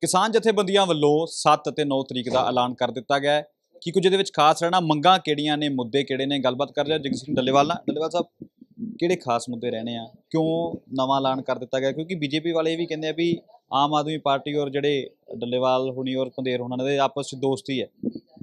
किसान जथेबंदियां वालों 7 ਅਤੇ 9 तरीक का ऐलान कर दिता गया है कि कुछ ये खास रहना मंगां किहड़ियां ने मुद्दे किहड़े ने गलबात कर रहे जगजीत सिंह डल्लेवाल नाल। डल्लेवाल साहब किहड़े खास मुद्दे रहने आ, क्यों नवां ऐलान कर दिता गया? क्योंकि बीजेपी वाले भी कहते हैं भी आम आदमी पार्टी और जिहड़े डल्लेवाल हुणी और पंधेर हुणां दे आपस च दोस्ती है।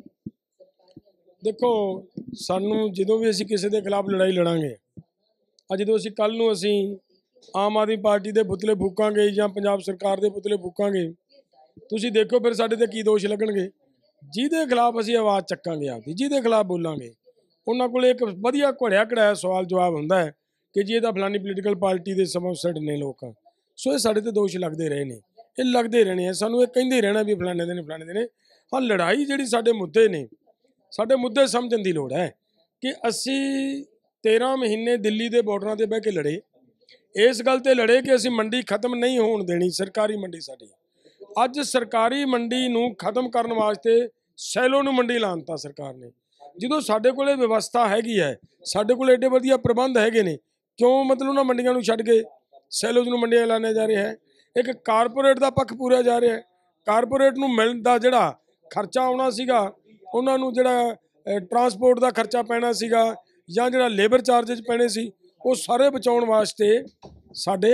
देखो सानू ਜਦੋਂ भी ਅਸੀਂ ਕਿਸੇ ਦੇ ਖਿਲਾਫ ਲੜਾਈ ਲੜਾਂਗੇ ਜਦੋਂ ਅਸੀਂ ਕੱਲ ਨੂੰ ਅਸੀਂ ਆਮ ਆਦਮੀ ਪਾਰਟੀ ਦੇ ਪੁਤਲੇ ਫੂਕਾਂਗੇ ਜਾਂ ਪੰਜਾਬ ਸਰਕਾਰ ਦੇ ਪੁਤਲੇ ਫੂਕਾਂਗੇ ਤੁਸੀਂ ਦੇਖੋ ਫਿਰ ਸਾਡੇ ਤੇ ਕੀ ਦੋਸ਼ ਲੱਗਣਗੇ। ਜਿਹਦੇ ਖਿਲਾਫ ਅਸੀਂ ਆਵਾਜ਼ ਚੱਕਾਂਗੇ ਆਪਦੀ ਜਿਹਦੇ ਖਿਲਾਫ ਬੋਲਾਂਗੇ ਉਹਨਾਂ ਕੋਲ ਇੱਕ ਵਧੀਆ ਘੜਿਆ ਘੜਾਇਆ ਸਵਾਲ ਜਵਾਬ ਹੁੰਦਾ ਹੈ ਕਿ ਜੀ ਇਹ ਤਾਂ ਫਲਾਨੀ ਪੋਲੀਟੀਕਲ ਪਾਰਟੀ ਦੇ ਸਮਰਥਕ ਨੇ ਲੋਕ। ਸੋ ਇਹ ਸਾਡੇ ਤੇ ਦੋਸ਼ ਲੱਗਦੇ ਰਹੇ ਨੇ, ਇਹ ਲੱਗਦੇ ਰਹਿਣੇ ਆ। ਸਾਨੂੰ ਇਹ ਕਹਿੰਦੇ ਰਹਿਣਾ ਵੀ ਫਲਾਣੇ ਦੇ ਨੇ। ਹਾਂ ਲੜਾਈ ਜਿਹੜੀ ਸਾਡੇ ਮੁੱਦੇ ਨੇ, ਸਾਡੇ ਮੁੱਦੇ ਸਮਝਣ ਦੀ ਲੋੜ ਹੈ ਕਿ ਅਸੀਂ 13 ਮਹੀਨੇ ਦਿੱਲੀ ਦੇ ਬਾਰਡਰਾਂ ਤੇ ਬਹਿ ਕੇ ਲੜੇ। ਇਸ ਗੱਲ ਤੇ ਲੜੇ ਕਿ ਅਸੀਂ ਮੰਡੀ ਖਤਮ ਨਹੀਂ ਹੋਣ ਦੇਣੀ, ਸਰਕਾਰੀ ਮੰਡੀ ਸਾਡੀ। ਅੱਜ ਸਰਕਾਰੀ ਮੰਡੀ ਨੂੰ ਖਤਮ ਕਰਨ ਵਾਸਤੇ ਸੈਲੋ ਨੂੰ ਮੰਡੀ ਲਾਂਤਾ ਸਰਕਾਰ ਨੇ। ਜਦੋਂ ਸਾਡੇ ਕੋਲੇ ਵਿਵਸਥਾ ਹੈਗੀ ਹੈ, ਸਾਡੇ ਕੋਲ ਏਡੇ ਵਧੀਆ ਪ੍ਰਬੰਧ ਹੈਗੇ ਨੇ, ਕਿਉਂ ਮਤਲਬ ਉਹਨਾਂ ਮੰਡੀਆਂ ਨੂੰ ਛੱਡ ਕੇ ਸੈਲੋਜ਼ ਨੂੰ ਮੰਡੀਆਂ ਲਾਇਆ ਜਾ ਰਿਹਾ ਹੈ? ਇੱਕ ਕਾਰਪੋਰੇਟ ਦਾ ਪੱਖ ਪੂਰਿਆ ਜਾ ਰਿਹਾ ਹੈ। ਕਾਰਪੋਰੇਟ ਨੂੰ ਮਿਲਣ ਦਾ ਜਿਹੜਾ ਖਰਚਾ ਆਉਣਾ ਸੀਗਾ, ਉਹਨਾਂ ਨੂੰ ਜਿਹੜਾ ਟਰਾਂਸਪੋਰਟ ਦਾ ਖਰਚਾ ਪੈਣਾ ਸੀਗਾ ਜਾਂ ਜਿਹੜਾ ਲੇਬਰ ਚਾਰਜਸ ਪੈਣੇ ਸੀ, ਉਹ ਸਾਰੇ ਬਚਾਉਣ ਵਾਸਤੇ ਸਾਡੇ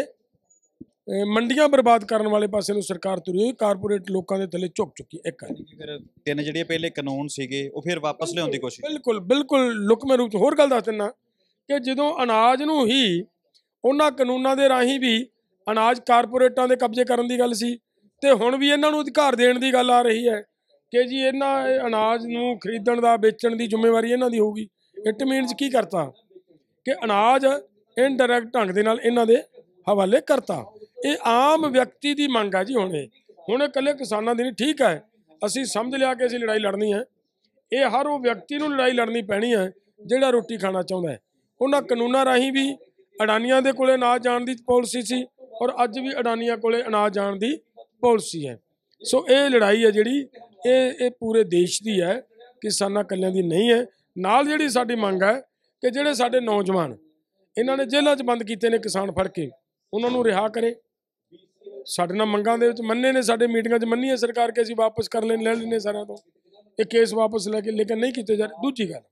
ਮੰਡੀਆਂ ਬਰਬਾਦ ਕਰਨ ਵਾਲੇ ਪਾਸੇ ਨੂੰ ਸਰਕਾਰ ਤੁਰੀ ਹੋਈ, ਕਾਰਪੋਰੇਟ ਲੋਕਾਂ ਦੇ ਥੱਲੇ ਝੁਕ ਚੁੱਕੀ। ਇੱਕ ਫਿਰ ਤਿੰਨ ਜਿਹੜੇ ਪਹਿਲੇ ਕਾਨੂੰਨ ਸੀਗੇ ਉਹ ਫਿਰ ਵਾਪਸ ਲਿਆਉਣ ਦੀ ਕੋਸ਼ਿਸ਼। ਬਿਲਕੁਲ ਲੁਕਵੇਂ ਰੂਪ 'ਚ ਹੋਰ ਗੱਲ ਦੱਸ ਦਿੰਦਾ ਕਿ ਜਦੋਂ ਅਨਾਜ ਨੂੰ ਹੀ ਉਹਨਾਂ ਕਾਨੂੰਨਾਂ ਦੇ ਰਾਹੀਂ ਵੀ ਅਨਾਜ ਕਾਰਪੋਰੇਟਾਂ ਦੇ ਕਬਜ਼ੇ ਕਰਨ ਦੀ ਗੱਲ ਸੀ, ਤੇ ਹੁਣ ਵੀ ਇਹਨਾਂ ਨੂੰ ਅਧਿਕਾਰ ਦੇਣ ਦੀ ਗੱਲ ਆ ਰਹੀ ਹੈ ਕਿ ਜੀ ਇਹਨਾਂ ਅਨਾਜ ਨੂੰ ਖਰੀਦਣ ਦਾ ਵੇਚਣ ਦੀ ਜ਼ਿੰਮੇਵਾਰੀ ਇਹਨਾਂ ਦੀ ਹੋਊਗੀ। ਇਟ ਮੀਨਸ ਕੀ ਕਰਤਾ ਕਿ ਅਨਾਜ ਇਨਡਾਇਰੈਕਟ ਢੰਗ ਦੇ ਨਾਲ ਇਹਨਾਂ ਦੇ ਹਵਾਲੇ ਕਰਤਾ। ਇਹ ਆਮ ਵਿਅਕਤੀ ਦੀ ਮੰਗ ਹੈ ਜੀ। ਹੁਣ ਇਕੱਲੇ ਕਿਸਾਨਾਂ ਦੀ ਨਹੀਂ। ਠੀਕ ਹੈ, ਅਸੀਂ ਸਮਝ ਲਿਆ ਕਿ ਅਸੀਂ ਲੜਾਈ ਲੜਨੀ ਹੈ। ਇਹ ਹਰ ਉਹ ਵਿਅਕਤੀ ਨੂੰ ਲੜਾਈ ਲੜਨੀ ਪੈਣੀ ਹੈ ਜਿਹੜਾ ਰੋਟੀ ਖਾਣਾ ਚਾਹੁੰਦਾ ਹੈ। ਉਹਨਾਂ ਕਾਨੂੰਨਾਂ ਰਾਹੀਂ ਵੀ ਅਡਾਨੀਆਂ ਦੇ ਕੋਲੇ ਅਨਾਜ ਜਾਣ ਦੀ ਪਾਲਿਸੀ ਸੀ, ਔਰ ਅੱਜ ਵੀ ਅਡਾਨੀਆਂ ਕੋਲੇ ਅਨਾਜ ਜਾਣ ਦੀ ਪਾਲਿਸੀ ਹੈ। ਸੋ ਇਹ ਲੜਾਈ ਹੈ ਜਿਹੜੀ ਇਹ ਪੂਰੇ ਦੇਸ਼ ਦੀ ਹੈ, ਕਿਸਾਨਾਂ ਇਕੱਲਿਆਂ ਦੀ ਨਹੀਂ ਹੈ। ਨਾਲ ਜਿਹੜੀ ਸਾਡੀ ਮੰਗ ਹੈ ਕਿ ਜਿਹੜੇ ਸਾਡੇ ਨੌਜਵਾਨ ਇਹਨਾਂ ਨੇ ਜੇਲ੍ਹਾਂ 'ਚ ਬੰਦ ਕੀਤੇ ਨੇ ਕਿਸਾਨ ਫੜ ਕੇ, ਉਹਨਾਂ ਨੂੰ ਰਿਹਾ ਕਰੇ। ਸਾਡੇ ਨਾਲ ਮੰਗਾਂ ਦੇ ਵਿੱਚ ਮੰਨੇ ਨੇ, ਸਾਡੇ ਮੀਟਿੰਗਾਂ 'ਚ ਮੰਨੀ ਹੈ ਸਰਕਾਰ ਕਿ ਅਸੀਂ ਵਾਪਸ ਕਰ ਲੈ ਲੈਂਦੇ ਸਾਰਿਆਂ ਤੋਂ ਇਹ ਕੇਸ ਵਾਪਸ ਲੈ ਕੇ, ਲੇਕਿਨ ਨਹੀਂ ਕੀਤੇ ਜਾ ਰਹੇ। ਦੂਜੀ ਗੱਲ,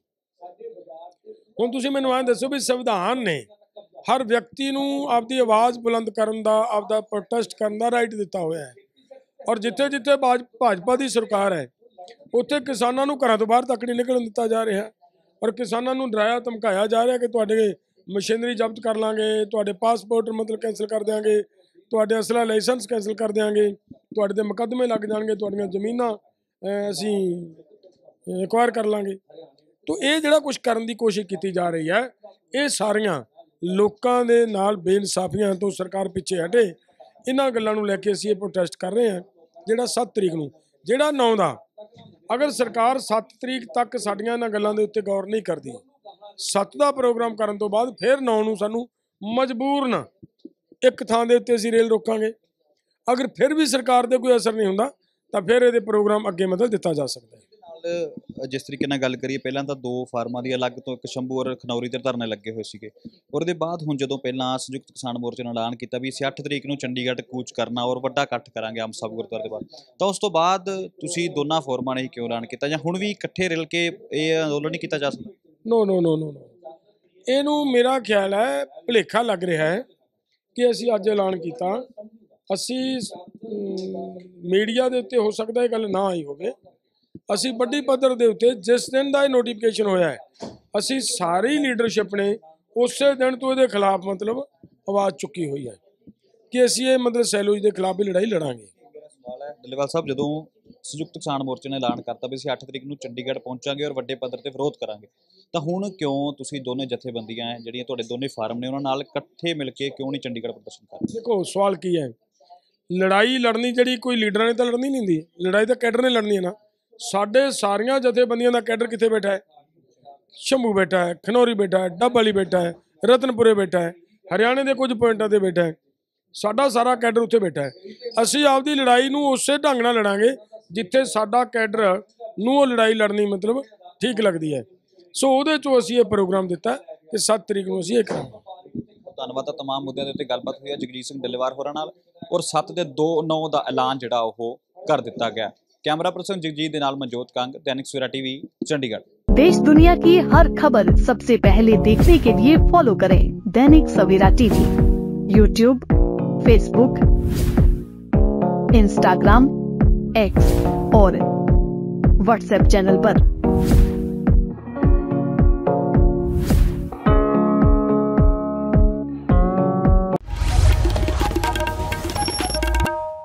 ਹੁਣ ਤੁਸੀਂ ਮੈਨੂੰ ਐਂ ਦੱਸੋ ਵੀ ਸੰਵਿਧਾਨ ਨੇ ਹਰ ਵਿਅਕਤੀ ਨੂੰ ਆਪਦੀ ਆਵਾਜ਼ ਬੁਲੰਦ ਕਰਨ ਦਾ, ਆਪਦਾ ਪ੍ਰੋਟੈਸਟ ਕਰਨ ਦਾ ਰਾਈਟ ਦਿੱਤਾ ਹੋਇਆ ਹੈ, ਔਰ ਜਿੱਥੇ ਜਿੱਥੇ ਭਾਜਪਾ ਦੀ ਸਰਕਾਰ ਹੈ ਉੱਥੇ ਕਿਸਾਨਾਂ ਨੂੰ ਘਰਾਂ ਤੋਂ ਬਾਹਰ ਤੱਕ ਨਹੀਂ ਨਿਕਲਣ ਦਿੱਤਾ ਜਾ ਰਿਹਾ, ਔਰ ਕਿਸਾਨਾਂ ਨੂੰ ਡਰਾਇਆ ਧਮਕਾਇਆ ਜਾ ਰਿਹਾ ਕਿ ਤੁਹਾਡੇ ਮਸ਼ੀਨਰੀ ਜ਼ਬਤ ਕਰ ਲਾਂਗੇ, ਤੁਹਾਡੇ ਪਾਸਪੋਰਟ ਮਤਲਬ ਕੈਂਸਲ ਕਰ ਦਿਆਂਗੇ, ਤੁਹਾਡੇ ਅਸਲਾ ਲਾਇਸੈਂਸ ਕੈਂਸਲ ਕਰ ਦਿਆਂਗੇ, ਤੁਹਾਡੇ 'ਤੇ ਮੁਕੱਦਮੇ ਲੱਗ ਜਾਣਗੇ, ਤੁਹਾਡੀਆਂ ਜ਼ਮੀਨਾਂ ਅਸੀਂ ਐਕਵਾਇਰ ਕਰ ਲਾਂਗੇ। ਤੋ ਇਹ ਜਿਹੜਾ ਕੁਛ ਕਰਨ ਦੀ ਕੋਸ਼ਿਸ਼ ਕੀਤੀ ਜਾ ਰਹੀ ਹੈ, ਇਹ ਸਾਰੀਆਂ ਲੋਕਾਂ ਦੇ ਨਾਲ ਬੇਇਨਸਾਫੀਆਂ ਤੋਂ ਸਰਕਾਰ ਪਿੱਛੇ ਹਟੇ। ਇਹਨਾਂ ਗੱਲਾਂ ਨੂੰ ਲੈ ਕੇ ਅਸੀਂ ਇਹ ਪ੍ਰੋਟੈਸਟ ਕਰ ਰਹੇ ਹਾਂ। ਜਿਹੜਾ 7 ਤਰੀਕ ਨੂੰ, ਜਿਹੜਾ 9 ਦਾ, ਅਗਰ ਸਰਕਾਰ 7 ਤਰੀਕ ਤੱਕ ਸਾਡੀਆਂ ਇਹਨਾਂ ਗੱਲਾਂ ਦੇ ਉੱਤੇ ਗੌਰ ਨਹੀਂ ਕਰਦੀ, 7 ਦਾ ਪ੍ਰੋਗਰਾਮ ਕਰਨ ਤੋਂ ਬਾਅਦ ਫਿਰ 9 ਨੂੰ ਸਾਨੂੰ ਮਜਬੂਰਨ ਇੱਕ ਥਾਂ ਦੇ ਉੱਤੇ ਅਸੀਂ ਰੇਲ ਰੋਕਾਂਗੇ। ਅਗਰ ਫਿਰ ਵੀ ਸਰਕਾਰ ਦੇ ਕੋਈ ਅਸਰ ਨਹੀਂ ਹੁੰਦਾ ਤਾਂ ਫਿਰ ਇਹਦੇ ਪ੍ਰੋਗਰਾਮ ਅੱਗੇ ਮਤਲਬ ਦਿੱਤਾ ਜਾ ਸਕਦਾ ਹੈ। ਜਿਸ ਤਰੀਕੇ ਨਾਲ ਗੱਲ ਕਰੀਏ, ਪਹਿਲਾਂ ਤਾਂ 2 ਫਾਰਮਾਂ ਦੀ ਅਲੱਗ ਤੋਂ ਇੱਕ ਸ਼ੰਭੂ ਔਰ ਖਨੌਰੀ ਤੇ ਧਰਨੇ ਲੱਗੇ ਹੋਏ ਸੀਗੇ, ਔਰ ਉਹਦੇ ਬਾਅਦ ਹੁਣ ਜਦੋਂ ਪਹਿਲਾਂ ਸੰਯੁਕਤ ਕਿਸਾਨ ਮੋਰਚੇ ਨੇ ਐਲਾਨ ਕੀਤਾ ਵੀ ਅਸੀਂ 8 ਤਰੀਕ ਨੂੰ ਚੰਡੀਗੜ੍ਹ ਕੂਚ ਕਰਨਾ ਔਰ ਵੱਡਾ ਇਕੱਠ ਕਰਾਂਗੇ ਅੰਬ ਸਾਹਿਬ ਗੁਰਦੁਆਰੇ ਦੇ ਬਾਅਦ, ਤਾਂ ਉਸ ਤੋਂ ਬਾਅਦ ਤੁਸੀਂ ਦੋਨਾਂ ਫੋਰਮਾਂ ਨੇ ਕਿਉਂ ਐਲਾਨ ਕੀਤਾ, ਜਾਂ ਹੁਣ ਵੀ ਇਕੱਠੇ ਰਲ ਕੇ ਇਹ ਅੰਦੋਲਨ ਨਹੀਂ ਕੀਤਾ ਜਾ ਸਕਦਾ? ਨੋ ਇਹਨੂੰ ਮੇਰਾ ਖਿਆਲ ਹੈ ਭੁਲੇਖਾ ਲੱਗ ਰਿਹਾ ਹੈ ਕਿ ਅਸੀਂ ਅੱਜ ਐਲਾਨ ਕੀਤਾ। ਅਸੀਂ ਮੀਡੀਆ ਦੇ ਉੱਤੇ ਹੋ ਸਕਦਾ ਇਹ ਗੱਲ ਨਾ ਆਈ ਹੋਵੇ। ਅਸੀਂ ਵੱਡੀ ਪੱਧਰ ਦੇ ਉੱਤੇ ਜਿਸ ਦਿਨ ਦਾ ਇਹ ਨੋਟੀਫਿਕੇਸ਼ਨ ਹੋਇਆ ਹੈ, ਅਸੀਂ ਸਾਰੀ ਲੀਡਰਸ਼ਿਪ ਨੇ ਉਸੇ ਦਿਨ ਤੋਂ ਇਹਦੇ ਖਿਲਾਫ ਮਤਲਬ ਆਵਾਜ਼ ਚੁੱਕੀ ਹੋਈ ਹੈ ਕਿ ਅਸੀਂ ਇਹ ਮਤਲਬ ਸੈਲੋਜ਼ ਦੇ ਖਿਲਾਫ ਵੀ ਲੜਾਈ ਲੜਾਂਗੇ। ਸਵਾਲ ਹੈ ਡੱਲੇਵਾਲ ਸਾਹਿਬ, ਜਦੋਂ ਸੰਯੁਕਤ ਕਿਸਾਨ ਮੋਰਚੇ ਨੇ ਐਲਾਨ ਕਰਤਾ ਵੀ ਅਸੀਂ 8 ਤਰੀਕ ਨੂੰ ਚੰਡੀਗੜ੍ਹ ਪਹੁੰਚਾਂਗੇ ਔਰ ਵੱਡੇ ਪੱਧਰ ਤੇ ਵਿਰੋਧ ਕਰਾਂਗੇ, ਤਾਂ ਹੁਣ ਕਿਉਂ ਤੁਸੀਂ ਦੋਨੇ ਜਥੇਬੰਦੀਆਂ ਹੈ ਜਿਹੜੀਆਂ ਤੁਹਾਡੇ ਦੋਨੇ ਫਾਰਮ ਨੇ ਉਹਨਾਂ ਨਾਲ ਇਕੱਠੇ ਮਿਲ ਕੇ ਕਿਉਂ ਨਹੀਂ ਚੰਡੀਗੜ੍ਹ ਪ੍ਰਦਰਸ਼ਨ ਕਰ ਰਹੇ? ਦੇਖੋ ਸਵਾਲ ਕੀ ਹੈ, ਲੜਾਈ ਲੜਨੀ ਜਿਹੜੀ ਕੋਈ ਲੀਡਰਾਂ ਨੇ ਤਾਂ ਲੜਨੀ ਨਹੀਂ ਹੁੰਦੀ, ਲੜਾਈ ਤਾਂ ਕੈਡਰ ਨੇ ਲੜਨੀ ਹੈ ਨਾ। ਸਾਡੇ ਸਾਰੀਆਂ ਜਥੇਬੰਦੀਆਂ ਦਾ ਕੈਡਰ ਕਿੱਥੇ ਬੈਠਾ ਹੈ? ਸ਼ੰਭੂ ਬੈਠਾ ਹੈ, ਖਨੌਰੀ ਬੈਠਾ ਹੈ, ਡੱਬ ਵਾਲੀ ਬੈਠਾ ਹੈ, ਰਤਨਪੁਰੇ ਬੈਠਾ ਹੈ, ਹਰਿਆਣੇ ਦੇ ਕੁਝ ਪੁਆਇੰਟਾਂ 'ਤੇ ਬੈਠਾ ਹੈ। ਸਾਡਾ ਸਾਰਾ ਕੈਡਰ ਉੱਥੇ ਬੈਠਾ ਹੈ। ਅਸੀਂ ਆਪਦੀ ਲੜਾਈ ਨੂੰ ਉਸੇ ਢੰਗ ਨਾਲ ਲੜਾਂਗੇ ਜਿੱਥੇ ਸਾਡਾ ਕੈਡਰ ਨੂੰ ਉਹ ਲੜਾਈ ਲੜਨੀ ਮਤਲਬ ਠੀਕ ਲੱਗਦੀ ਹੈ। ਸੋ ਉਹਦੇ 'ਚੋਂ ਅਸੀਂ ਇਹ ਪ੍ਰੋਗਰਾਮ ਦਿੱਤਾ ਕਿ 7 ਤਰੀਕ ਨੂੰ ਅਸੀਂ ਇਹ ਕਰਾਂਗੇ। ਧੰਨਵਾਦ। ਤਮਾਮ ਮੁੱਦਿਆਂ ਦੇ ਉੱਤੇ ਗੱਲਬਾਤ ਹੋਈ ਹੈ ਜਗਜੀਤ ਸਿੰਘ ਡੱਲੇਵਾਲ ਹੋਰਾਂ ਨਾਲ, ਔਰ 7 ਦੇ 2/9 ਦਾ ਐਲਾਨ ਜਿਹੜਾ ਉਹ ਕਰ ਦਿੱਤਾ ਗਿਆ। कैमरा पर्सन जगजीत दे नाल मनजोत कंग, दैनिक सवेरा टीवी, चंडीगढ़। देश दुनिया की हर खबर सबसे पहले देखने के लिए फॉलो करें Dainik Savera TV, YouTube, Facebook, Instagram, X और व्हाट्सएप चैनल पर।